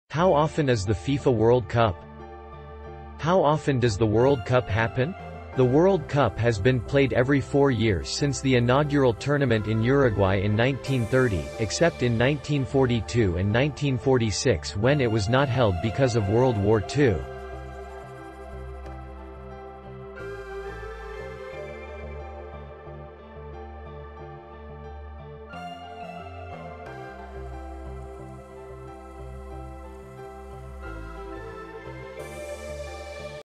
How often is the FIFA World Cup? How often does the World Cup happen? The World Cup has been played every 4 years since the inaugural tournament in Uruguay in 1930, except in 1942 and 1946 when it was not held because of World War II.